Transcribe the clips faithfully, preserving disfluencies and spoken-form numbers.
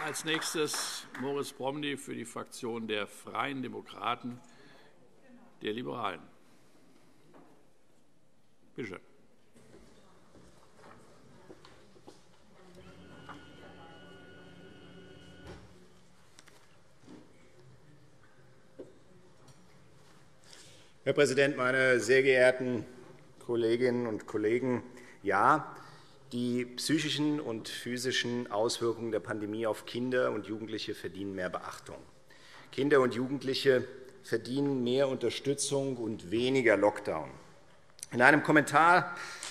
Als nächstes Moritz Promny für die Fraktion der Freien Demokraten der Liberalen. Bitte schön. Herr Präsident, meine sehr geehrten Kolleginnen und Kollegen! Ja, die psychischen und physischen Auswirkungen der Pandemie auf Kinder und Jugendliche verdienen mehr Beachtung. Kinder und Jugendliche verdienen mehr Unterstützung und weniger Lockdown. In einem Kommentar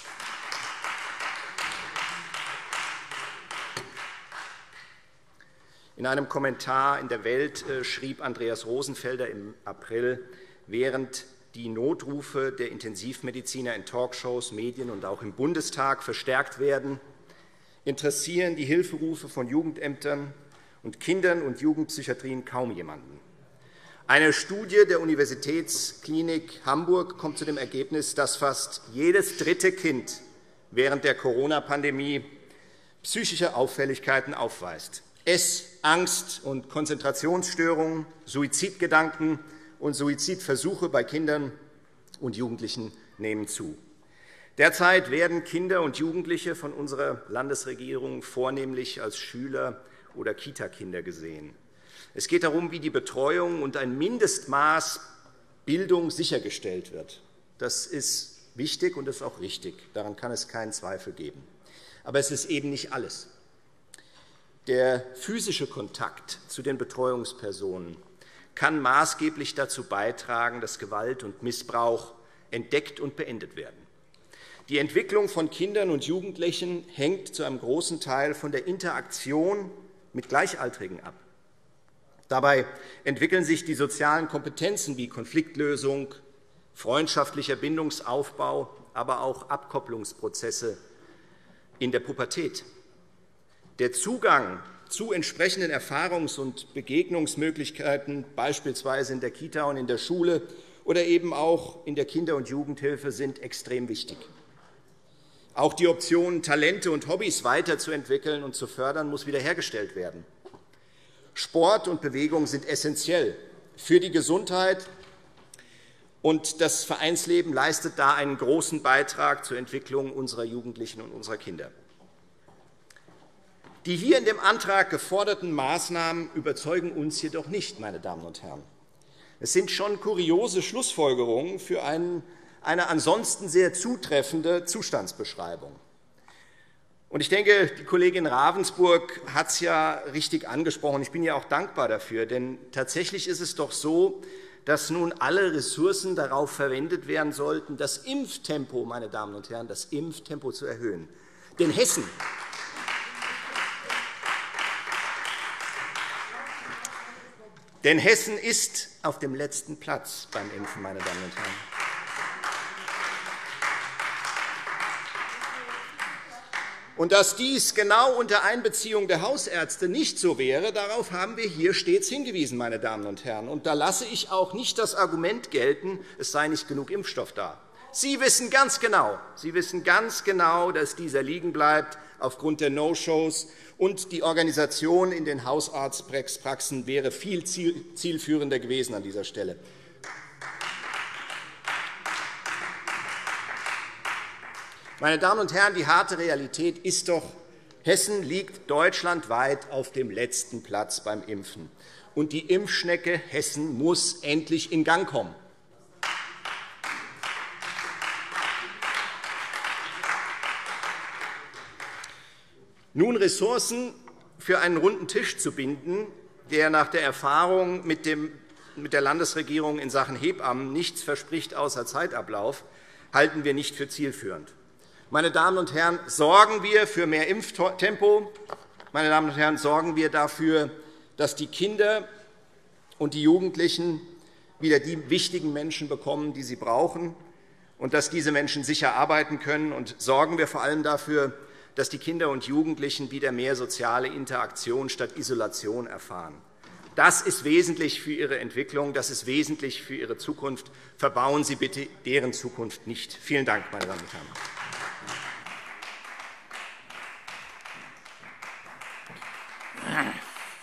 In einem Kommentar in der Welt schrieb Andreas Rosenfelder im April, während die Notrufe der Intensivmediziner in Talkshows, Medien und auch im Bundestag verstärkt werden, interessieren die Hilferufe von Jugendämtern und Kindern- und Jugendpsychiatrien kaum jemanden. Eine Studie der Universitätsklinik Hamburg kommt zu dem Ergebnis, dass fast jedes dritte Kind während der Corona-Pandemie psychische Auffälligkeiten aufweist. Ess-, Angst- und Konzentrationsstörungen, Suizidgedanken und Suizidversuche bei Kindern und Jugendlichen nehmen zu. Derzeit werden Kinder und Jugendliche von unserer Landesregierung vornehmlich als Schüler oder Kitakinder gesehen. Es geht darum, wie die Betreuung und ein Mindestmaß Bildung sichergestellt wird. Das ist wichtig und das ist auch richtig. Daran kann es keinen Zweifel geben. Aber es ist eben nicht alles. Der physische Kontakt zu den Betreuungspersonen kann maßgeblich dazu beitragen, dass Gewalt und Missbrauch entdeckt und beendet werden. Die Entwicklung von Kindern und Jugendlichen hängt zu einem großen Teil von der Interaktion mit Gleichaltrigen ab. Dabei entwickeln sich die sozialen Kompetenzen wie Konfliktlösung, freundschaftlicher Bindungsaufbau, aber auch Abkopplungsprozesse in der Pubertät. Der Zugang zu entsprechenden Erfahrungs- und Begegnungsmöglichkeiten, beispielsweise in der Kita und in der Schule oder eben auch in der Kinder- und Jugendhilfe, sind extrem wichtig. Auch die Option, Talente und Hobbys weiterzuentwickeln und zu fördern, muss wiederhergestellt werden. Sport und Bewegung sind essentiell für die Gesundheit, und das Vereinsleben leistet da einen großen Beitrag zur Entwicklung unserer Jugendlichen und unserer Kinder. Die hier in dem Antrag geforderten Maßnahmen überzeugen uns jedoch nicht, meine Damen und Herren. Es sind schon kuriose Schlussfolgerungen für einen, eine ansonsten sehr zutreffende Zustandsbeschreibung. Und ich denke, die Kollegin Ravensburg hat es ja richtig angesprochen. Ich bin ja auch dankbar dafür, denn tatsächlich ist es doch so, dass nun alle Ressourcen darauf verwendet werden sollten, das Impftempo, meine Damen und Herren, das Impftempo zu erhöhen. Denn Hessen Denn Hessen ist auf dem letzten Platz beim Impfen, meine Damen und Herren. Und dass dies genau unter Einbeziehung der Hausärzte nicht so wäre, darauf haben wir hier stets hingewiesen, meine Damen und Herren. Und da lasse ich auch nicht das Argument gelten, es sei nicht genug Impfstoff da. Sie wissen ganz genau, Sie wissen ganz genau, dass dieser liegen bleibt aufgrund der No-Shows. Und die Organisation in den Hausarztpraxen wäre viel zielführender gewesen an dieser Stelle. Meine Damen und Herren, die harte Realität ist doch, Hessen liegt deutschlandweit auf dem letzten Platz beim Impfen. Und die Impfschnecke Hessen muss endlich in Gang kommen. Nun Ressourcen für einen runden Tisch zu binden, der nach der Erfahrung mit, dem, mit der Landesregierung in Sachen Hebammen nichts verspricht außer Zeitablauf, halten wir nicht für zielführend. Meine Damen und Herren, sorgen wir für mehr Impftempo. Meine Damen und Herren, sorgen wir dafür, dass die Kinder und die Jugendlichen wieder die wichtigen Menschen bekommen, die sie brauchen, und dass diese Menschen sicher arbeiten können. Und sorgen wir vor allem dafür, dass die Kinder und Jugendlichen wieder mehr soziale Interaktion statt Isolation erfahren. Das ist wesentlich für ihre Entwicklung, das ist wesentlich für ihre Zukunft. Verbauen Sie bitte deren Zukunft nicht. Vielen Dank, meine Damen und Herren.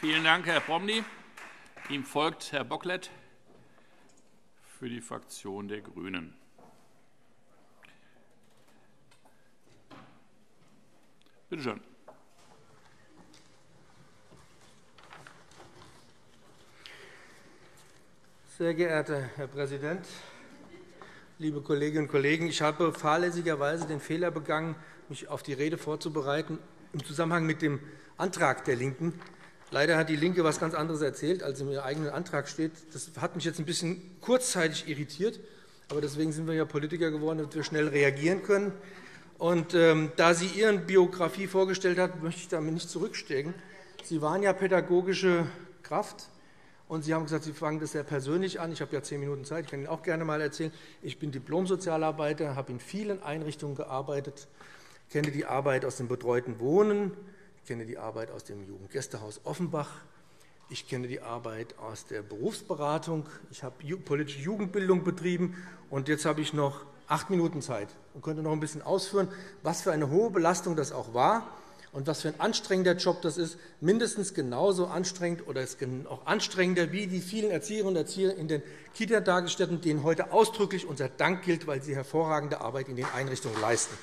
Vielen Dank, Herr Promny. Ihm folgt Herr Bocklet für die Fraktion der GRÜNEN. Bitte schön. Sehr geehrter Herr Präsident, liebe Kolleginnen und Kollegen! Ich habe fahrlässigerweise den Fehler begangen, mich auf die Rede vorzubereiten im Zusammenhang mit dem Antrag der LINKEN. Leider hat DIE LINKE etwas ganz anderes erzählt, als in ihrem eigenen Antrag steht. Das hat mich jetzt ein bisschen kurzzeitig irritiert, aber deswegen sind wir ja Politiker geworden, damit wir schnell reagieren können. Und, ähm, da sie Ihre Biografie vorgestellt hat, möchte ich damit nicht zurückstecken. Sie waren ja pädagogische Kraft. Und Sie haben gesagt, Sie fangen das sehr persönlich an. Ich habe ja zehn Minuten Zeit. Ich kann Ihnen auch gerne einmal erzählen. Ich bin Diplom-Sozialarbeiter, habe in vielen Einrichtungen gearbeitet, kenne die Arbeit aus dem betreuten Wohnen, ich kenne die Arbeit aus dem Jugendgästehaus Offenbach, ich kenne die Arbeit aus der Berufsberatung, ich habe politische Jugendbildung betrieben, und jetzt habe ich noch acht Minuten Zeit und könnte noch ein bisschen ausführen, was für eine hohe Belastung das auch war. Und was für ein anstrengender Job das ist, mindestens genauso anstrengend oder auch anstrengender wie die vielen Erzieherinnen und Erzieher in den Kita-Tagesstätten, denen heute ausdrücklich unser Dank gilt, weil sie hervorragende Arbeit in den Einrichtungen leisten.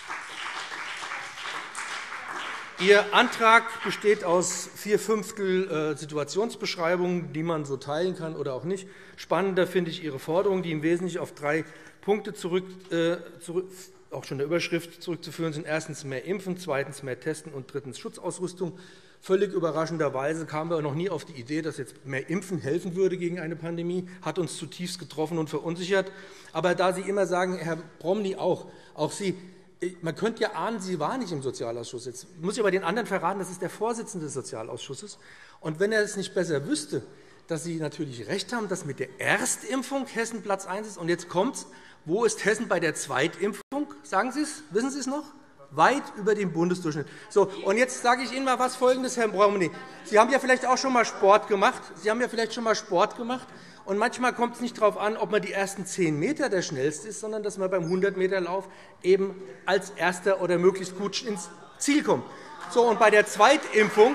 Ihr Antrag besteht aus vier Fünftel Situationsbeschreibungen, die man so teilen kann oder auch nicht. Spannender finde ich Ihre Forderungen, die im Wesentlichen auf drei Punkte zurück, äh, zurück auch schon der Überschrift zurückzuführen sind. Erstens mehr Impfen, zweitens mehr Testen und drittens Schutzausrüstung. Völlig überraschenderweise kamen wir noch nie auf die Idee, dass jetzt mehr Impfen helfen würde gegen eine Pandemie. Hat uns zutiefst getroffen und verunsichert. Aber da Sie immer sagen, Herr Promny auch, auch Sie, man könnte ja ahnen, Sie waren nicht im Sozialausschuss. Jetzt muss ich aber den anderen verraten, das ist der Vorsitzende des Sozialausschusses. Und wenn er es nicht besser wüsste, dass Sie natürlich recht haben, dass mit der Erstimpfung Hessen Platz eins ist. Und jetzt kommt's. Wo ist Hessen bei der Zweitimpfung? Sagen Sie es? Wissen Sie es noch? Weit über dem Bundesdurchschnitt. So, und jetzt sage ich Ihnen mal was Folgendes, Herr Promny. Sie haben ja vielleicht auch schon mal Sport gemacht. Sie haben ja vielleicht schon mal Sport gemacht. Und manchmal kommt es nicht darauf an, ob man die ersten zehn Meter der Schnellste ist, sondern dass man beim hundert Meter Lauf eben als Erster oder möglichst gut ins Ziel kommt. So, und bei der Zweitimpfung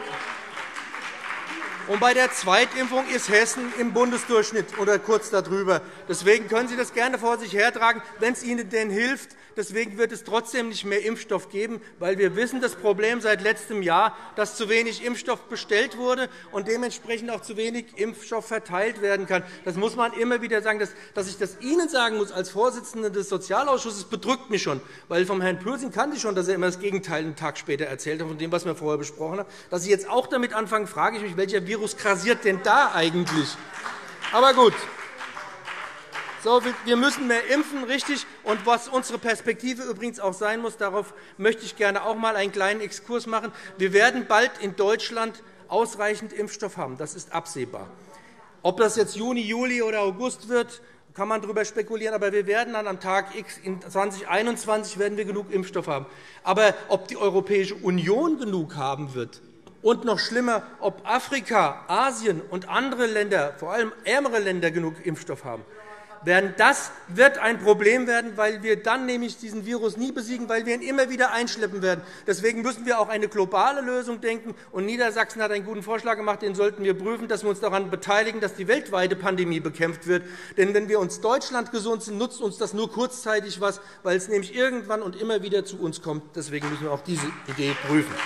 Und bei der Zweitimpfung ist Hessen im Bundesdurchschnitt oder kurz darüber. Deswegen können Sie das gerne vor sich hertragen, wenn es Ihnen denn hilft. Deswegen wird es trotzdem nicht mehr Impfstoff geben, weil wir wissen, das Problem seit letztem Jahr, dass zu wenig Impfstoff bestellt wurde und dementsprechend auch zu wenig Impfstoff verteilt werden kann. Das muss man immer wieder sagen. Dass ich das Ihnen sagen muss als Vorsitzender des Sozialausschusses, bedrückt mich schon, weil vom Herrn Pürsün kannte ich schon, dass er immer das Gegenteil einen Tag später erzählt hat von dem, was wir vorher besprochen haben. Dass Sie jetzt auch damit anfangen, frage ich mich, welcher Virus grassiert denn da eigentlich? Aber gut. So, wir müssen mehr impfen, richtig. Und was unsere Perspektive übrigens auch sein muss, darauf möchte ich gerne auch einmal einen kleinen Exkurs machen. Wir werden bald in Deutschland ausreichend Impfstoff haben. Das ist absehbar. Ob das jetzt Juni, Juli oder August wird, kann man darüber spekulieren. Aber wir werden dann am Tag X in zweitausendeinundzwanzig werden wir genug Impfstoff haben. Aber ob die Europäische Union genug haben wird, und noch schlimmer, ob Afrika, Asien und andere Länder, vor allem ärmere Länder, genug Impfstoff haben, das wird ein Problem werden, weil wir dann nämlich diesen Virus nie besiegen, weil wir ihn immer wieder einschleppen werden. Deswegen müssen wir auch eine globale Lösung denken. Und Niedersachsen hat einen guten Vorschlag gemacht, den sollten wir prüfen, dass wir uns daran beteiligen, dass die weltweite Pandemie bekämpft wird. Denn wenn wir uns Deutschland gesund sind, nutzt uns das nur kurzzeitig was, weil es nämlich irgendwann und immer wieder zu uns kommt. Deswegen müssen wir auch diese Idee prüfen.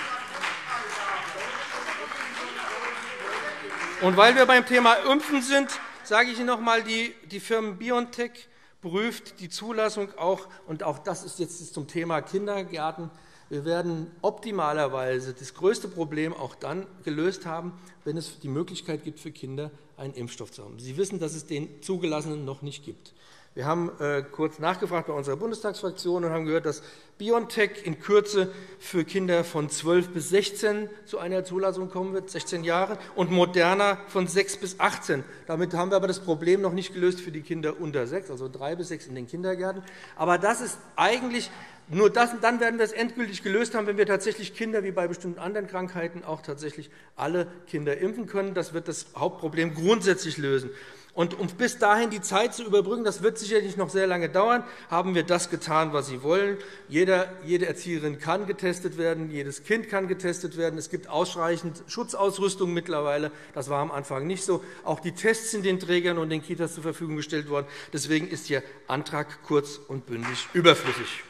Und weil wir beim Thema Impfen sind, sage ich Ihnen noch einmal, die, die Firma BioNTech prüft die Zulassung auch, und auch das ist jetzt zum Thema Kindergärten. Wir werden optimalerweise das größte Problem auch dann gelöst haben, wenn es die Möglichkeit gibt, für Kinder einen Impfstoff zu haben. Sie wissen, dass es den zugelassenen noch nicht gibt. Wir haben äh, kurz nachgefragt bei unserer Bundestagsfraktion und haben gehört, dass BioNTech in Kürze für Kinder von zwölf bis sechzehn zu einer Zulassung kommen wird, sechzehn Jahre, und Moderna von sechs bis achtzehn. Damit haben wir aber das Problem noch nicht gelöst für die Kinder unter sechs, also drei bis sechs in den Kindergärten. Aber das ist eigentlich nur das, dann werden wir es endgültig gelöst haben, wenn wir tatsächlich Kinder wie bei bestimmten anderen Krankheiten auch tatsächlich alle Kinder impfen können. Das wird das Hauptproblem grundsätzlich lösen. Und um bis dahin die Zeit zu überbrücken, das wird sicherlich noch sehr lange dauern, haben wir das getan, was Sie wollen. Jeder, jede Erzieherin kann getestet werden, jedes Kind kann getestet werden. Es gibt ausreichend Schutzausrüstung mittlerweile. Das war am Anfang nicht so. Auch die Tests sind den Trägern und den Kitas zur Verfügung gestellt worden. Deswegen ist Ihr Antrag kurz und bündig überflüssig.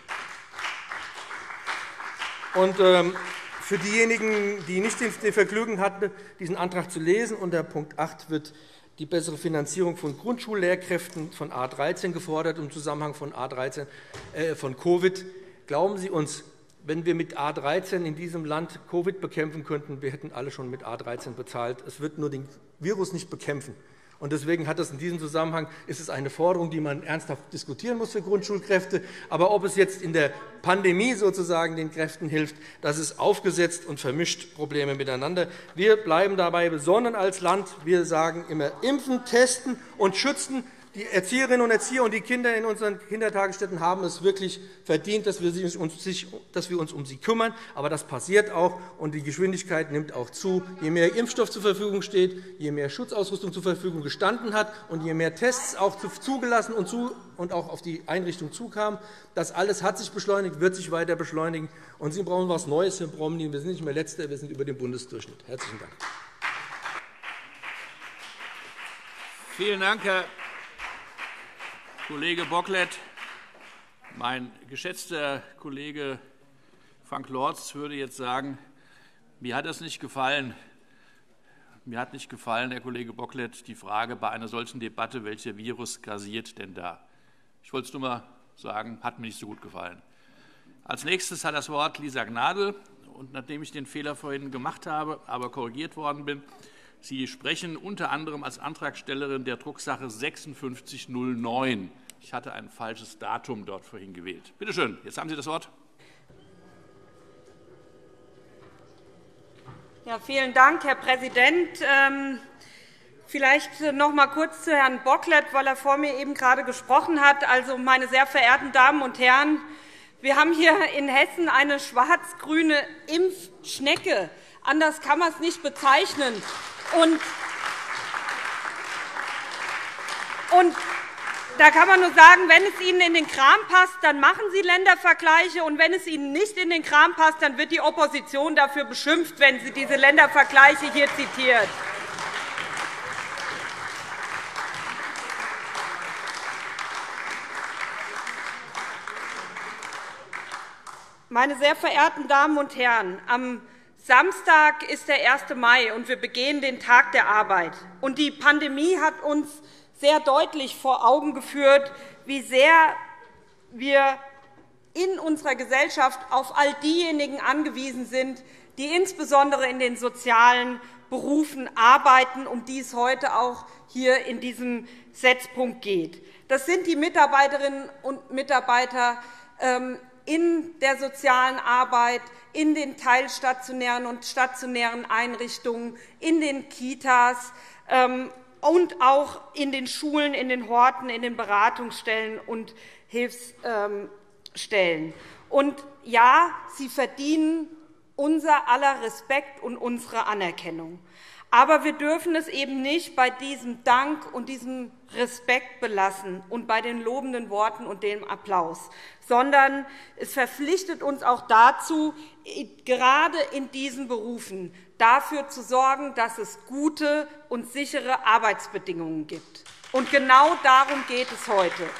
Und, ähm, für diejenigen, die nicht den Vergnügen hatten, diesen Antrag zu lesen, unter Punkt acht wird die bessere Finanzierung von Grundschullehrkräften von A dreizehn gefordert im Zusammenhang von, A dreizehn, äh, von Covid. Glauben Sie uns, wenn wir mit A dreizehn in diesem Land Covid bekämpfen könnten, wir hätten alle schon mit A dreizehn bezahlt. Es wird nur den Virus nicht bekämpfen. Und deswegen hat das in diesem Zusammenhang ist es eine Forderung, die man ernsthaft diskutieren muss für Grundschulkräfte. Aber ob es jetzt in der Pandemie sozusagen den Kräften hilft, das ist aufgesetzt und vermischt Probleme miteinander. Wir bleiben dabei besonnen als Land. Wir sagen immer impfen, testen und schützen. Die Erzieherinnen und Erzieher und die Kinder in unseren Kindertagesstätten haben es wirklich verdient, dass wir uns um sie kümmern. Aber das passiert auch, und die Geschwindigkeit nimmt auch zu. Je mehr Impfstoff zur Verfügung steht, je mehr Schutzausrüstung zur Verfügung gestanden hat und je mehr Tests auch zugelassen und auch auf die Einrichtung zukamen, das alles hat sich beschleunigt, wird sich weiter beschleunigen. Und Sie brauchen etwas Neues, Herr Promny. Wir sind nicht mehr Letzter, wir sind über dem Bundesdurchschnitt. Herzlichen Dank. Vielen Dank, Herr Kollege Bocklet. Mein geschätzter Kollege Frank Lorz würde jetzt sagen, mir hat das nicht gefallen. Mir hat nicht gefallen, Herr Kollege Bocklet, die Frage bei einer solchen Debatte, welcher Virus grasiert denn da? Ich wollte es nur einmal sagen, hat mir nicht so gut gefallen. Als nächstes hat das Wort Lisa Gnadl. Und nachdem ich den Fehler vorhin gemacht habe, aber korrigiert worden bin, Sie sprechen unter anderem als Antragstellerin der Drucksache sechsundfünfzig null neun. Ich hatte ein falsches Datum dort vorhin gewählt. Bitte schön, jetzt haben Sie das Wort. Ja, vielen Dank, Herr Präsident. Ähm, vielleicht noch einmal kurz zu Herrn Bocklet, weil er vor mir eben gerade gesprochen hat. Also, meine sehr verehrten Damen und Herren, wir haben hier in Hessen eine schwarz-grüne Impfschnecke. Anders kann man es nicht bezeichnen. Und, und da kann man nur sagen, wenn es Ihnen in den Kram passt, dann machen Sie Ländervergleiche. Und wenn es Ihnen nicht in den Kram passt, dann wird die Opposition dafür beschimpft, wenn sie diese Ländervergleiche hier zitiert. Meine sehr verehrten Damen und Herren, am Samstag ist der erste Mai, und wir begehen den Tag der Arbeit. Und die Pandemie hat uns sehr deutlich vor Augen geführt, wie sehr wir in unserer Gesellschaft auf all diejenigen angewiesen sind, die insbesondere in den sozialen Berufen arbeiten, um die es heute auch hier in diesem Setzpunkt geht. Das sind die Mitarbeiterinnen und Mitarbeiter in der sozialen Arbeit, in den teilstationären und stationären Einrichtungen, in den Kitas und auch in den Schulen, in den Horten, in den Beratungsstellen und Hilfsstellen. Und ja, sie verdienen unser aller Respekt und unsere Anerkennung. Aber wir dürfen es eben nicht bei diesem Dank und diesem Respekt belassen und bei den lobenden Worten und dem Applaus, sondern es verpflichtet uns auch dazu, gerade in diesen Berufen dafür zu sorgen, dass es gute und sichere Arbeitsbedingungen gibt. Und genau darum geht es heute.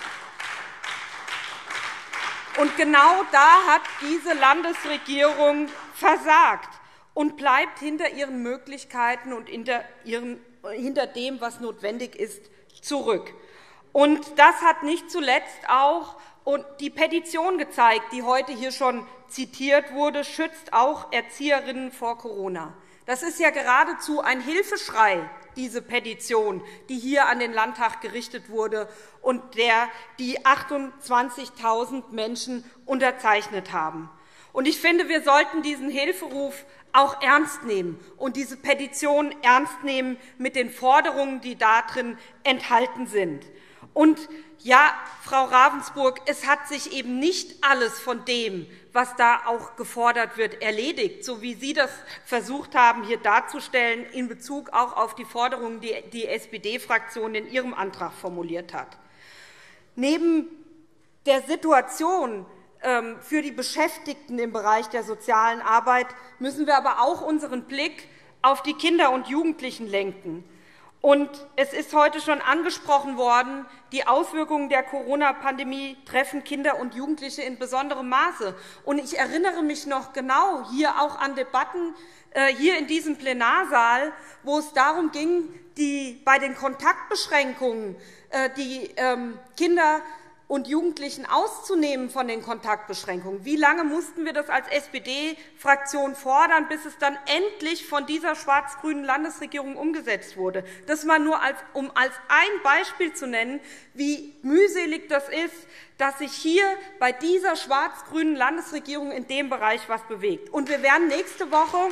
Und genau da hat diese Landesregierung versagt und bleibt hinter ihren Möglichkeiten und hinter, ihren, hinter dem, was notwendig ist, zurück. Und das hat nicht zuletzt auch die Petition gezeigt, die heute hier schon zitiert wurde, schützt auch Erzieherinnen vor Corona. Das ist ja geradezu ein Hilfeschrei, diese Petition, die hier an den Landtag gerichtet wurde und der die achtundzwanzigtausend Menschen unterzeichnet haben. Und ich finde, wir sollten diesen Hilferuf auch ernst nehmen und diese Petition ernst nehmen mit den Forderungen, die darin enthalten sind. Und ja, Frau Ravensburg, es hat sich eben nicht alles von dem, was da auch gefordert wird, erledigt, so wie Sie das versucht haben, hier darzustellen, in Bezug auch auf die Forderungen, die die S P D-Fraktion in ihrem Antrag formuliert hat. Neben der Situation für die Beschäftigten im Bereich der sozialen Arbeit müssen wir aber auch unseren Blick auf die Kinder und Jugendlichen lenken. Und es ist heute schon angesprochen worden, die Auswirkungen der Corona-Pandemie treffen Kinder und Jugendliche in besonderem Maße. Und ich erinnere mich noch genau hier auch an Debatten hier in diesem Plenarsaal, wo es darum ging, die, bei den Kontaktbeschränkungen die Kinder und Jugendlichen auszunehmen von den Kontaktbeschränkungen. Wie lange mussten wir das als S P D-Fraktion fordern, bis es dann endlich von dieser schwarz-grünen Landesregierung umgesetzt wurde? Das mal nur, als, um als ein Beispiel zu nennen, wie mühselig das ist, dass sich hier bei dieser schwarz-grünen Landesregierung in dem Bereich etwas bewegt. Und wir werden nächste Woche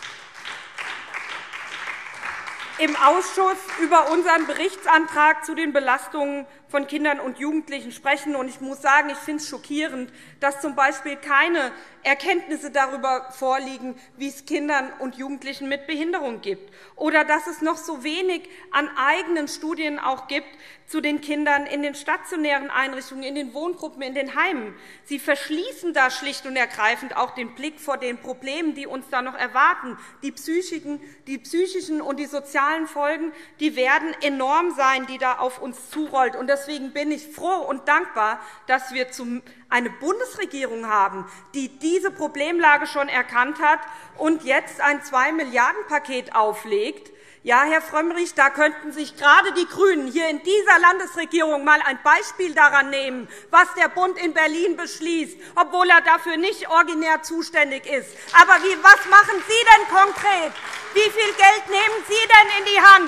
im Ausschuss über unseren Berichtsantrag zu den Belastungen von Kindern und Jugendlichen sprechen. Und ich muss sagen, ich finde es schockierend, dass z. B. keine Erkenntnisse darüber vorliegen, wie es Kindern und Jugendlichen mit Behinderung gibt, oder dass es noch so wenig an eigenen Studien auch gibt zu den Kindern in den stationären Einrichtungen, in den Wohngruppen, in den Heimen. Sie verschließen da schlicht und ergreifend auch den Blick vor den Problemen, die uns da noch erwarten. Die psychischen, die psychischen und die sozialen Folgen, die werden enorm sein, die da auf uns zurollt. Und deswegen bin ich froh und dankbar, dass wir eine Bundesregierung haben, die diese Problemlage schon erkannt hat und jetzt ein zwei Milliarden Paket auflegt. Ja, Herr Frömmrich, da könnten sich gerade die GRÜNEN hier in dieser Landesregierung einmal ein Beispiel daran nehmen, was der Bund in Berlin beschließt, obwohl er dafür nicht originär zuständig ist. Aber wie, was machen Sie denn konkret? Wie viel Geld nehmen Sie denn in die Hand?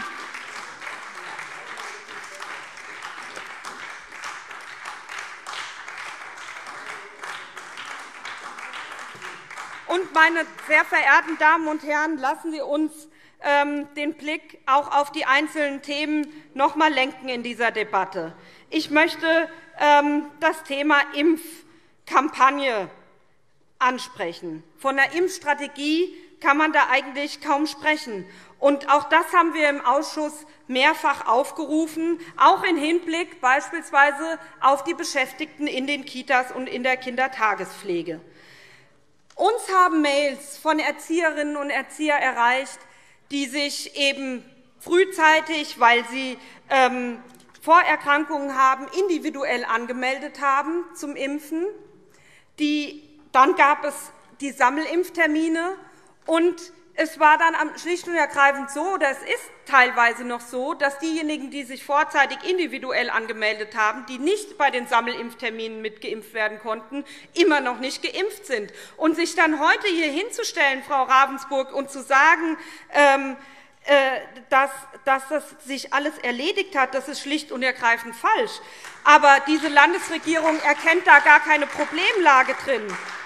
Und, meine sehr verehrten Damen und Herren, lassen Sie uns den Blick auch auf die einzelnen Themen noch einmal lenken in dieser Debatte. Ich möchte das Thema Impfkampagne ansprechen. Von der Impfstrategie kann man da eigentlich kaum sprechen. Und auch das haben wir im Ausschuss mehrfach aufgerufen, auch im Hinblick beispielsweise auf die Beschäftigten in den Kitas und in der Kindertagespflege. Uns haben Mails von Erzieherinnen und Erziehern erreicht, die sich eben frühzeitig, weil sie ähm, Vorerkrankungen haben, individuell angemeldet haben zum Impfen. Die, dann gab es die Sammelimpftermine, und es war dann schlicht und ergreifend so, oder es ist teilweise noch so, dass diejenigen, die sich vorzeitig individuell angemeldet haben, die nicht bei den Sammelimpfterminen mitgeimpft werden konnten, immer noch nicht geimpft sind. Und sich dann heute hier hinzustellen, Frau Ravensburg, und zu sagen, ähm, äh, dass, dass das sich alles erledigt hat, das ist schlicht und ergreifend falsch. Aber diese Landesregierung erkennt da gar keine Problemlage drin.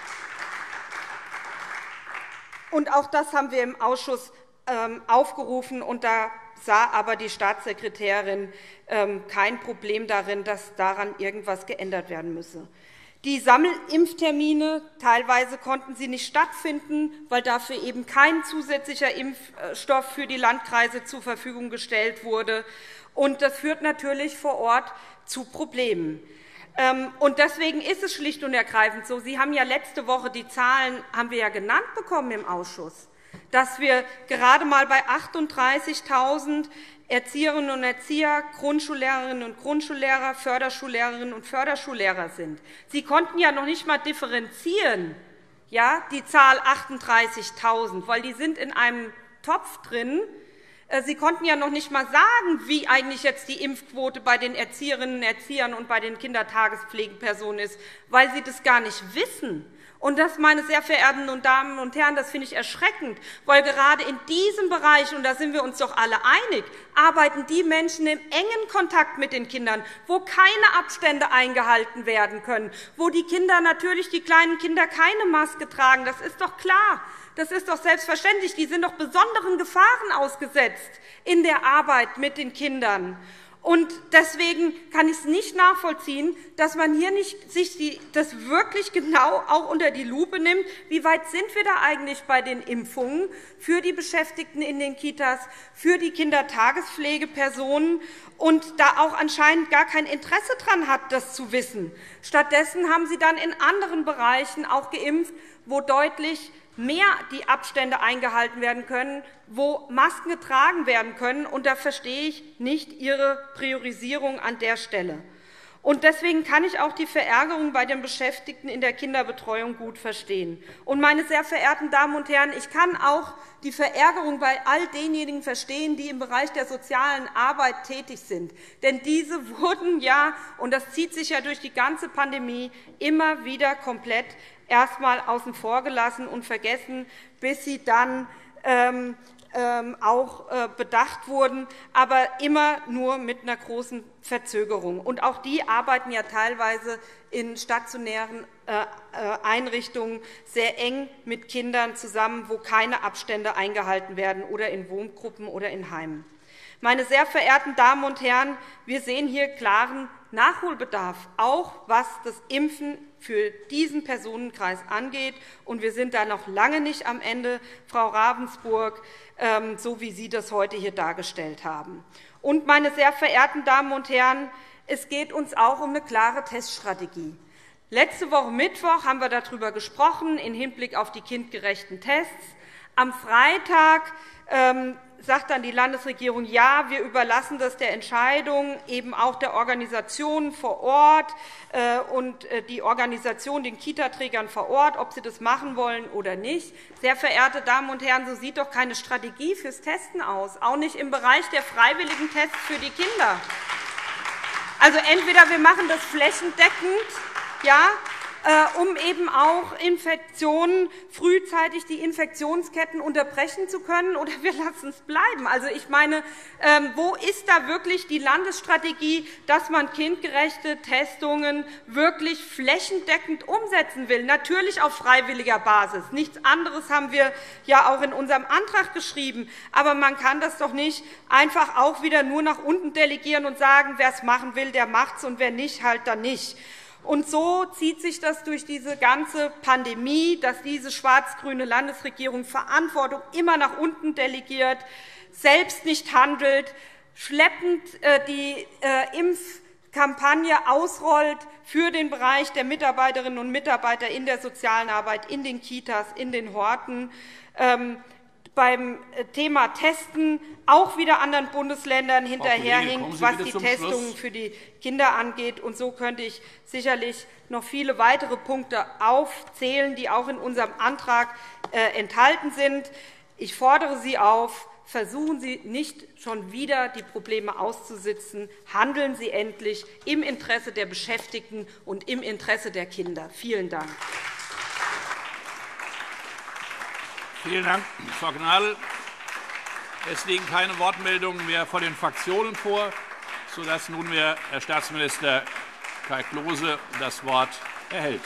Und auch das haben wir im Ausschuss aufgerufen, und da sah aber die Staatssekretärin kein Problem darin, dass daran irgendetwas geändert werden müsse. Die Sammelimpftermine, teilweise konnten sie nicht stattfinden, weil dafür eben kein zusätzlicher Impfstoff für die Landkreise zur Verfügung gestellt wurde. Und das führt natürlich vor Ort zu Problemen. Und deswegen ist es schlicht und ergreifend so, Sie haben ja letzte Woche die Zahlen haben wir ja genannt bekommen im Ausschuss, dass wir gerade einmal bei achtunddreißigtausend Erzieherinnen und Erzieher, Grundschullehrerinnen und Grundschullehrer, Förderschullehrerinnen und Förderschullehrer sind. Sie konnten ja noch nicht einmal differenzieren, ja, die Zahl achtunddreißigtausend, weil die sind in einem Topf drin. Sie konnten ja noch nicht einmal sagen, wie eigentlich jetzt die Impfquote bei den Erzieherinnen und Erziehern und bei den Kindertagespflegepersonen ist, weil sie das gar nicht wissen. Und das, meine sehr verehrten Damen und Herren, das finde ich erschreckend, weil gerade in diesem Bereich, und da sind wir uns doch alle einig, arbeiten die Menschen im engen Kontakt mit den Kindern, wo keine Abstände eingehalten werden können, wo die Kinder natürlich, die kleinen Kinder, keine Maske tragen. Das ist doch klar. Das ist doch selbstverständlich. Die sind doch besonderen Gefahren ausgesetzt in der Arbeit mit den Kindern. Und deswegen kann ich es nicht nachvollziehen, dass man hier nicht sich die, das wirklich genau auch unter die Lupe nimmt. Wie weit sind wir da eigentlich bei den Impfungen für die Beschäftigten in den Kitas, für die Kindertagespflegepersonen und da auch anscheinend gar kein Interesse daran hat, das zu wissen. Stattdessen haben Sie dann in anderen Bereichen auch geimpft, wo deutlich mehr die Abstände eingehalten werden können, wo Masken getragen werden können. Und da verstehe ich nicht Ihre Priorisierung an der Stelle. Und deswegen kann ich auch die Verärgerung bei den Beschäftigten in der Kinderbetreuung gut verstehen. Und, meine sehr verehrten Damen und Herren, ich kann auch die Verärgerung bei all denjenigen verstehen, die im Bereich der sozialen Arbeit tätig sind. Denn diese wurden ja, und das zieht sich ja durch die ganze Pandemie, immer wieder komplett erst einmal außen vor gelassen und vergessen, bis sie dann ähm, ähm, auch äh, bedacht wurden, aber immer nur mit einer großen Verzögerung. Und auch die arbeiten ja teilweise in stationären äh, Einrichtungen sehr eng mit Kindern zusammen, wo keine Abstände eingehalten werden, oder in Wohngruppen oder in Heimen. Meine sehr verehrten Damen und Herren, wir sehen hier klaren Nachholbedarf, auch was das Impfen für diesen Personenkreis angeht. Und wir sind da noch lange nicht am Ende, Frau Ravensburg, so wie Sie das heute hier dargestellt haben. Und, meine sehr verehrten Damen und Herren, es geht uns auch um eine klare Teststrategie. Letzte Woche Mittwoch haben wir darüber gesprochen, im Hinblick auf die kindgerechten Tests. Am Freitag ähm, sagt dann die Landesregierung, ja, wir überlassen das der Entscheidung eben auch der Organisationen vor Ort äh, und äh, die Organisation den Kitaträgern vor Ort, ob sie das machen wollen oder nicht. Sehr verehrte Damen und Herren, so sieht doch keine Strategie fürs Testen aus, auch nicht im Bereich der freiwilligen Tests für die Kinder. Also entweder wir machen das flächendeckend, ja, um eben auch Infektionen frühzeitig die Infektionsketten unterbrechen zu können, oder wir lassen es bleiben. Also ich meine, wo ist da wirklich die Landesstrategie, dass man kindgerechte Testungen wirklich flächendeckend umsetzen will? Natürlich auf freiwilliger Basis. Nichts anderes haben wir ja auch in unserem Antrag geschrieben. Aber man kann das doch nicht einfach auch wieder nur nach unten delegieren und sagen, wer es machen will, der macht es, und wer nicht, halt dann nicht. Und so zieht sich das durch diese ganze Pandemie, dass diese schwarz-grüne Landesregierung Verantwortung immer nach unten delegiert, selbst nicht handelt, schleppend die Impfkampagne ausrollt für den Bereich der Mitarbeiterinnen und Mitarbeiter in der sozialen Arbeit, in den Kitas, in den Horten, beim Thema Testen auch wieder anderen Bundesländern hinterherhinkt, was die Testungen für die Kinder angeht. Und so könnte ich sicherlich noch viele weitere Punkte aufzählen, die auch in unserem Antrag enthalten sind. Ich fordere Sie auf, versuchen Sie nicht schon wieder die Probleme auszusitzen. Handeln Sie endlich im Interesse der Beschäftigten und im Interesse der Kinder. Vielen Dank. Vielen Dank, Frau Gnadl. Es liegen keine Wortmeldungen mehr von den Fraktionen vor, sodass nunmehr Herr Staatsminister Kai Klose das Wort erhält.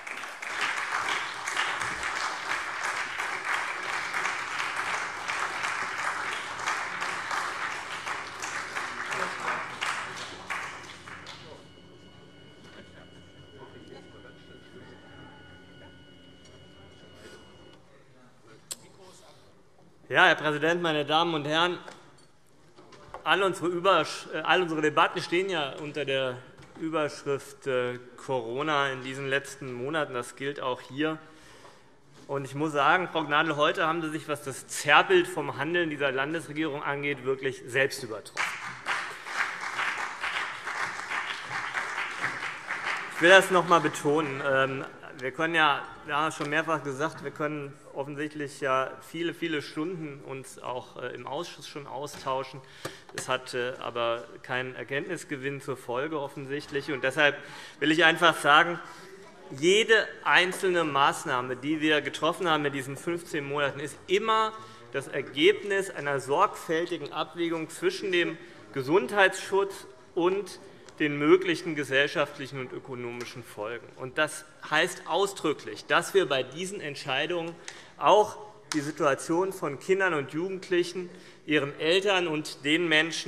Ja, Herr Präsident, meine Damen und Herren! All unsere, Übersch all unsere Debatten stehen ja unter der Überschrift Corona in diesen letzten Monaten. Das gilt auch hier. Und ich muss sagen, Frau Gnadl, heute haben Sie sich, was das Zerrbild vom Handeln dieser Landesregierung angeht, wirklich selbst übertroffen. Ich will das noch einmal betonen. Wir können ja, wir haben es schon mehrfach gesagt, wir können offensichtlich ja viele, viele Stunden uns auch im Ausschuss schon austauschen. Es hat aber keinen Erkenntnisgewinn zur Folge offensichtlich. Und deshalb will ich einfach sagen, jede einzelne Maßnahme, die wir getroffen haben in diesen fünfzehn Monaten, ist immer das Ergebnis einer sorgfältigen Abwägung zwischen dem Gesundheitsschutz und den möglichen gesellschaftlichen und ökonomischen Folgen. Und das heißt ausdrücklich, dass wir bei diesen Entscheidungen auch die Situation von Kindern und Jugendlichen, ihren Eltern und den Menschen,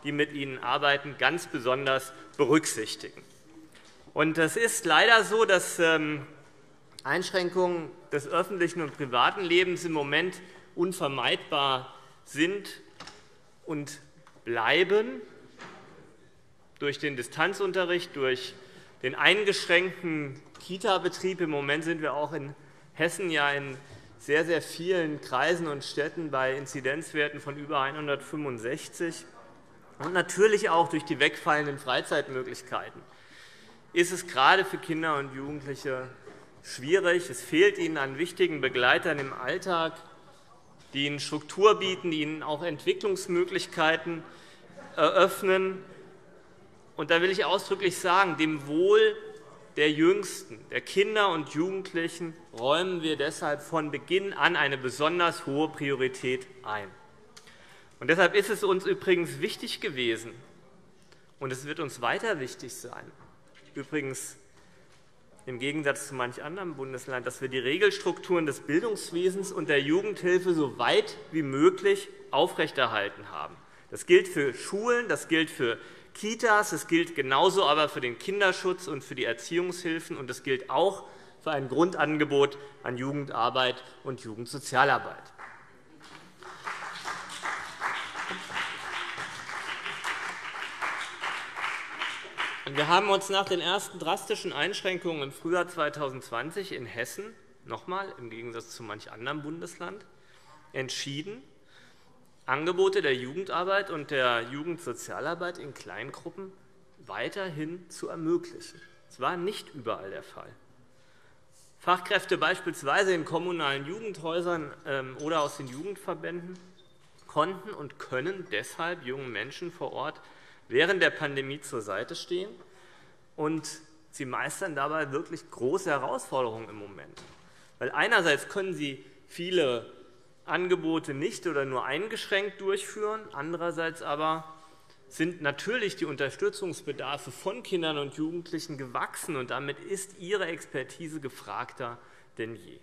die mit ihnen arbeiten, ganz besonders berücksichtigen. Und es ist leider so, dass Einschränkungen des öffentlichen und privaten Lebens im Moment unvermeidbar sind und bleiben durch den Distanzunterricht, durch den eingeschränkten Kita-Betrieb. Im Moment sind wir auch in Hessen ja in sehr, sehr vielen Kreisen und Städten bei Inzidenzwerten von über hundertfünfundsechzig. Und natürlich auch durch die wegfallenden Freizeitmöglichkeiten ist es gerade für Kinder und Jugendliche schwierig. Es fehlt ihnen an wichtigen Begleitern im Alltag, die ihnen Struktur bieten, die ihnen auch Entwicklungsmöglichkeiten eröffnen. Und da will ich ausdrücklich sagen, dem Wohl der Jüngsten, der Kinder und Jugendlichen, räumen wir deshalb von Beginn an eine besonders hohe Priorität ein. Und deshalb ist es uns übrigens wichtig gewesen, und es wird uns weiter wichtig sein, übrigens im Gegensatz zu manch anderem Bundesland, dass wir die Regelstrukturen des Bildungswesens und der Jugendhilfe so weit wie möglich aufrechterhalten haben. Das gilt für Schulen, das gilt für Kitas, das gilt genauso aber für den Kinderschutz und für die Erziehungshilfen, und das gilt auch für ein Grundangebot an Jugendarbeit und Jugendsozialarbeit. Wir haben uns nach den ersten drastischen Einschränkungen im Frühjahr zweitausendzwanzig in Hessen, noch einmal im Gegensatz zu manch anderem Bundesland, entschieden, Angebote der Jugendarbeit und der Jugendsozialarbeit in Kleingruppen weiterhin zu ermöglichen. Das war nicht überall der Fall. Fachkräfte beispielsweise in kommunalen Jugendhäusern oder aus den Jugendverbänden konnten und können deshalb jungen Menschen vor Ort während der Pandemie zur Seite stehen, und sie meistern dabei wirklich große Herausforderungen im Moment. Weil einerseits können sie viele Angebote nicht oder nur eingeschränkt durchführen, andererseits aber sind natürlich die Unterstützungsbedarfe von Kindern und Jugendlichen gewachsen, und damit ist ihre Expertise gefragter denn je.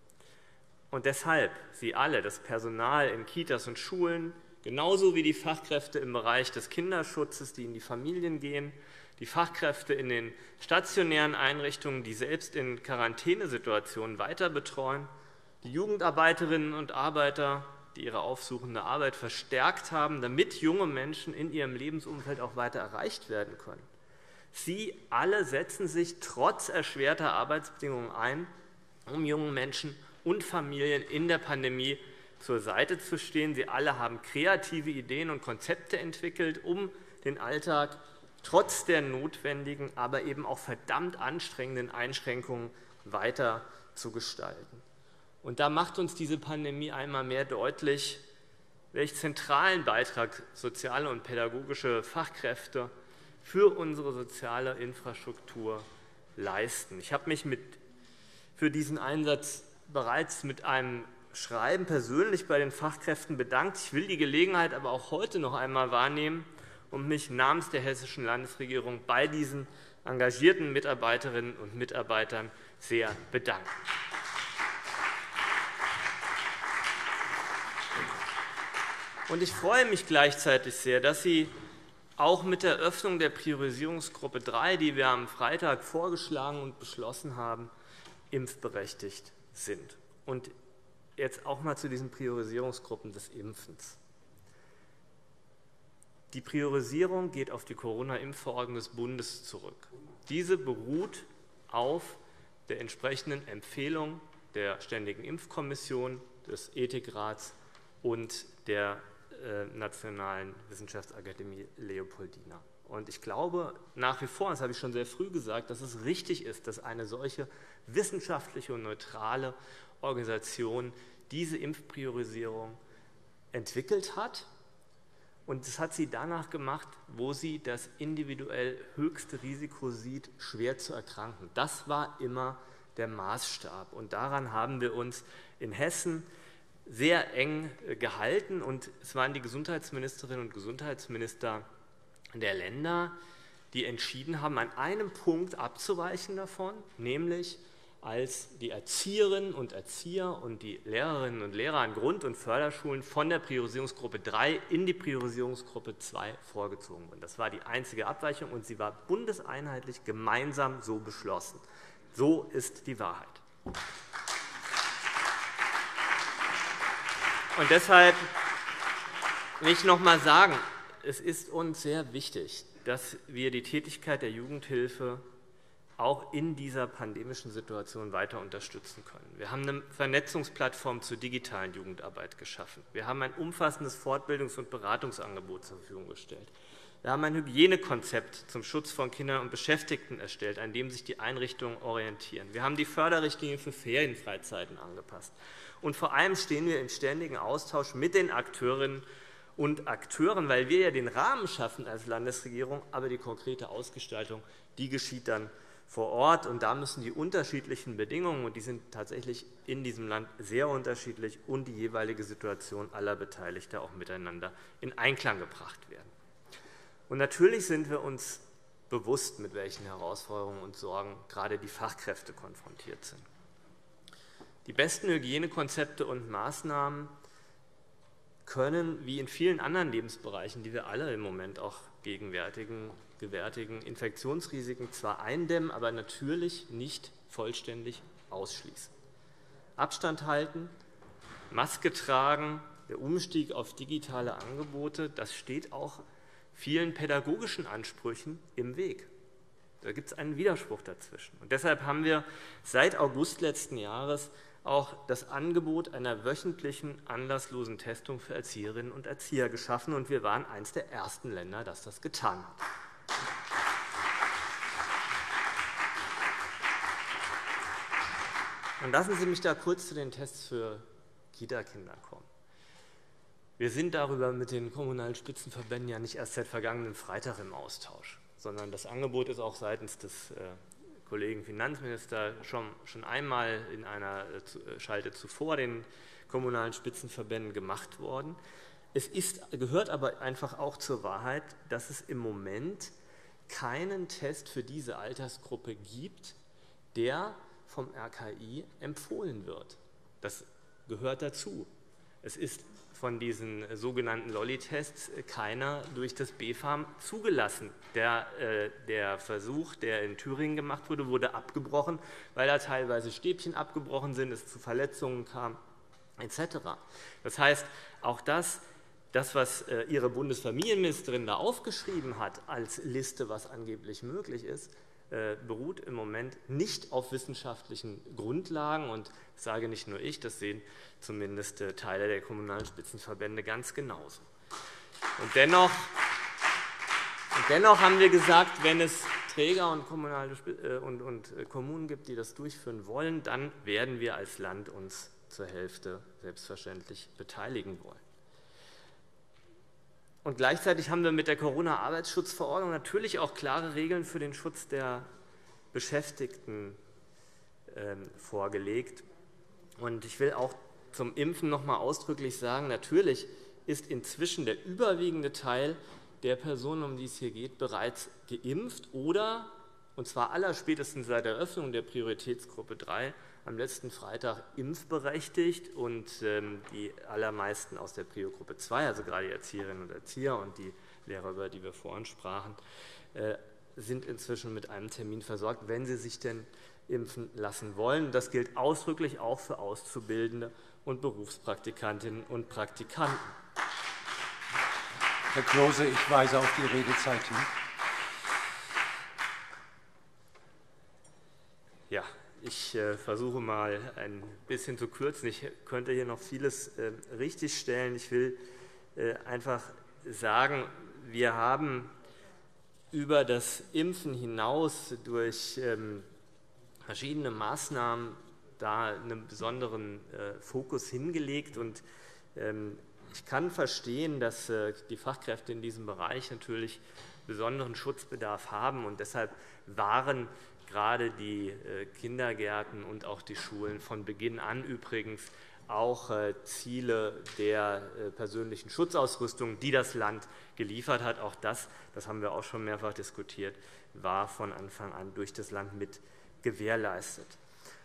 Und deshalb, Sie alle, das Personal in Kitas und Schulen, genauso wie die Fachkräfte im Bereich des Kinderschutzes, die in die Familien gehen, die Fachkräfte in den stationären Einrichtungen, die selbst in Quarantänesituationen weiter betreuen, die Jugendarbeiterinnen und Arbeiter, die ihre aufsuchende Arbeit verstärkt haben, damit junge Menschen in ihrem Lebensumfeld auch weiter erreicht werden können. Sie alle setzen sich trotz erschwerter Arbeitsbedingungen ein, um jungen Menschen und Familien in der Pandemie zur Seite zu stehen. Sie alle haben kreative Ideen und Konzepte entwickelt, um den Alltag trotz der notwendigen, aber eben auch verdammt anstrengenden Einschränkungen weiter zu gestalten. Und da macht uns diese Pandemie einmal mehr deutlich, welch zentralen Beitrag soziale und pädagogische Fachkräfte für unsere soziale Infrastruktur leisten. Ich habe mich mit, für diesen Einsatz bereits mit einem Schreiben persönlich bei den Fachkräften bedankt. Ich will die Gelegenheit aber auch heute noch einmal wahrnehmen und mich namens der Hessischen Landesregierung bei diesen engagierten Mitarbeiterinnen und Mitarbeitern sehr bedanken. Und ich freue mich gleichzeitig sehr, dass Sie auch mit der Öffnung der Priorisierungsgruppe drei, die wir am Freitag vorgeschlagen und beschlossen haben, impfberechtigt sind. Und jetzt auch einmal zu diesen Priorisierungsgruppen des Impfens. Die Priorisierung geht auf die Corona-Impfverordnung des Bundes zurück. Diese beruht auf der entsprechenden Empfehlung der Ständigen Impfkommission, des Ethikrats und der Nationalen Wissenschaftsakademie Leopoldina. Und ich glaube nach wie vor, das habe ich schon sehr früh gesagt, dass es richtig ist, dass eine solche wissenschaftliche und neutrale Organisation diese Impfpriorisierung entwickelt hat. Und das hat sie danach gemacht, wo sie das individuell höchste Risiko sieht, schwer zu erkranken. Das war immer der Maßstab. Und daran haben wir uns in Hessen sehr eng gehalten. Und es waren die Gesundheitsministerinnen und Gesundheitsminister der Länder, die entschieden haben, an einem Punkt abzuweichen davon, nämlich als die Erzieherinnen und Erzieher und die Lehrerinnen und Lehrer an Grund- und Förderschulen von der Priorisierungsgruppe drei in die Priorisierungsgruppe zwei vorgezogen wurden. Das war die einzige Abweichung, und sie war bundeseinheitlich gemeinsam so beschlossen. So ist die Wahrheit. Und deshalb will ich noch einmal sagen, es ist uns sehr wichtig, dass wir die Tätigkeit der Jugendhilfe auch in dieser pandemischen Situation weiter unterstützen können. Wir haben eine Vernetzungsplattform zur digitalen Jugendarbeit geschaffen. Wir haben ein umfassendes Fortbildungs- und Beratungsangebot zur Verfügung gestellt. Wir haben ein Hygienekonzept zum Schutz von Kindern und Beschäftigten erstellt, an dem sich die Einrichtungen orientieren. Wir haben die Förderrichtlinie für Ferienfreizeiten angepasst. Und vor allem stehen wir im ständigen Austausch mit den Akteurinnen und Akteuren, weil wir ja den Rahmen schaffen als Landesregierung, aber die konkrete Ausgestaltung, die geschieht dann vor Ort. Und da müssen die unterschiedlichen Bedingungen, und die sind tatsächlich in diesem Land sehr unterschiedlich, und die jeweilige Situation aller Beteiligten auch miteinander in Einklang gebracht werden. Und natürlich sind wir uns bewusst, mit welchen Herausforderungen und Sorgen gerade die Fachkräfte konfrontiert sind. Die besten Hygienekonzepte und Maßnahmen können, wie in vielen anderen Lebensbereichen, die wir alle im Moment auch gegenwärtigen, gewärtigen, Infektionsrisiken zwar eindämmen, aber natürlich nicht vollständig ausschließen. Abstand halten, Maske tragen, der Umstieg auf digitale Angebote, das steht auch vielen pädagogischen Ansprüchen im Weg. Da gibt es einen Widerspruch dazwischen. Und deshalb haben wir seit August letzten Jahres auch das Angebot einer wöchentlichen anlasslosen Testung für Erzieherinnen und Erzieher geschaffen, und wir waren eines der ersten Länder, das das getan hat. Und lassen Sie mich da kurz zu den Tests für Kita-Kinder kommen. Wir sind darüber mit den kommunalen Spitzenverbänden ja nicht erst seit vergangenem Freitag im Austausch, sondern das Angebot ist auch seitens des Kollegen Finanzminister schon, schon einmal in einer Schalte zuvor den kommunalen Spitzenverbänden gemacht worden. Es ist, gehört aber einfach auch zur Wahrheit, dass es im Moment keinen Test für diese Altersgruppe gibt, der vom R K I empfohlen wird. Das gehört dazu. Es ist von diesen sogenannten Lolli-Tests keiner durch das B Fam zugelassen. Der, äh, der Versuch, der in Thüringen gemacht wurde, wurde abgebrochen, weil da teilweise Stäbchen abgebrochen sind, es zu Verletzungen kam, et cetera. Das heißt, auch das, das, was äh, Ihre Bundesfamilienministerin da aufgeschrieben hat als Liste, was angeblich möglich ist, äh, beruht im Moment nicht auf wissenschaftlichen Grundlagen. Und das sage nicht nur ich, das sehen zumindest äh, Teile der kommunalen Spitzenverbände ganz genauso. Und dennoch, und dennoch haben wir gesagt, wenn es Träger und, kommunale, äh, und, und äh, Kommunen gibt, die das durchführen wollen, dann werden wir als Land uns zur Hälfte selbstverständlich beteiligen wollen. Und gleichzeitig haben wir mit der Corona-Arbeitsschutzverordnung natürlich auch klare Regeln für den Schutz der Beschäftigten äh, vorgelegt. Und ich will auch zum Impfen noch einmal ausdrücklich sagen, natürlich ist inzwischen der überwiegende Teil der Personen, um die es hier geht, bereits geimpft oder, und zwar allerspätestens seit der Eröffnung der Prioritätsgruppe drei, am letzten Freitag impfberechtigt, und ähm, die allermeisten aus der Prio-Gruppe zwei, also gerade die Erzieherinnen und Erzieher und die Lehrer, über die wir vorhin sprachen, äh, sind inzwischen mit einem Termin versorgt, wenn sie sich denn impfen lassen wollen. Das gilt ausdrücklich auch für Auszubildende und Berufspraktikantinnen und Praktikanten. Herr Klose, ich weise auf die Redezeit hin. Ja, ich äh, versuche mal ein bisschen zu kürzen. Ich könnte hier noch vieles äh, richtigstellen. Ich will äh, einfach sagen, wir haben über das Impfen hinaus durch ähm, verschiedene Maßnahmen da einen besonderen äh, Fokus hingelegt. Und ähm, ich kann verstehen, dass äh, die Fachkräfte in diesem Bereich natürlich besonderen Schutzbedarf haben. Und deshalb waren gerade die äh, Kindergärten und auch die Schulen von Beginn an übrigens auch äh, Ziele der äh, persönlichen Schutzausrüstung, die das Land geliefert hat. Auch das, das haben wir auch schon mehrfach diskutiert, war von Anfang an durch das Land mit gewährleistet.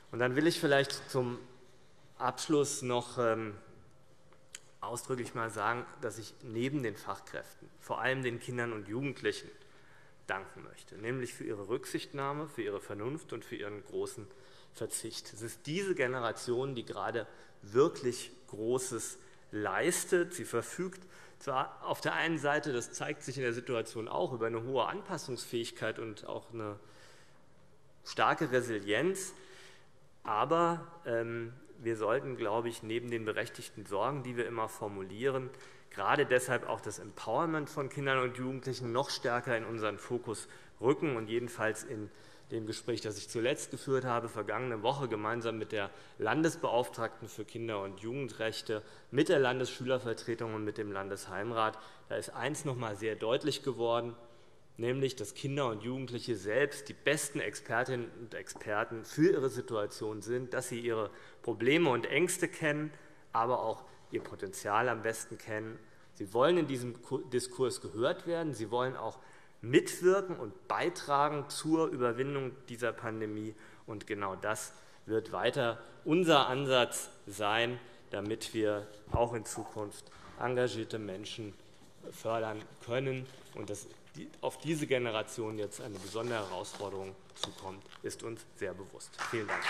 Und dann will ich vielleicht zum Abschluss noch ähm, ausdrücklich mal sagen, dass ich neben den Fachkräften vor allem den Kindern und Jugendlichen danken möchte, nämlich für ihre Rücksichtnahme, für ihre Vernunft und für ihren großen Verzicht. Es ist diese Generation, die gerade wirklich Großes leistet. Sie verfügt zwar auf der einen Seite, das zeigt sich in der Situation auch, über eine hohe Anpassungsfähigkeit und auch eine starke Resilienz, aber ähm, wir sollten, glaube ich, neben den berechtigten Sorgen, die wir immer formulieren, gerade deshalb auch das Empowerment von Kindern und Jugendlichen noch stärker in unseren Fokus rücken. Und jedenfalls in dem Gespräch, das ich zuletzt geführt habe, vergangene Woche gemeinsam mit der Landesbeauftragten für Kinder- und Jugendrechte, mit der Landesschülervertretung und mit dem Landesheimrat, da ist eins noch einmal sehr deutlich geworden, nämlich, dass Kinder und Jugendliche selbst die besten Expertinnen und Experten für ihre Situation sind, dass sie ihre Probleme und Ängste kennen, aber auch ihr Potenzial am besten kennen. Sie wollen in diesem Diskurs gehört werden, sie wollen auch mitwirken und beitragen zur Überwindung dieser Pandemie. Und genau das wird weiter unser Ansatz sein, damit wir auch in Zukunft engagierte Menschen fördern können. Und dass auf diese Generation jetzt eine besondere Herausforderung zukommt, ist uns sehr bewusst. Vielen Dank.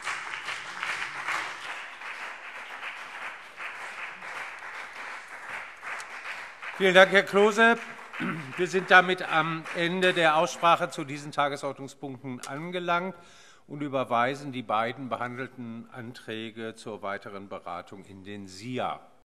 Vielen Dank, Herr Klose. Wir sind damit am Ende der Aussprache zu diesen Tagesordnungspunkten angelangt und überweisen die beiden behandelten Anträge zur weiteren Beratung in den S I A.